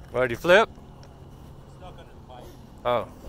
What, did you flip? Stuck under the pipe. Oh.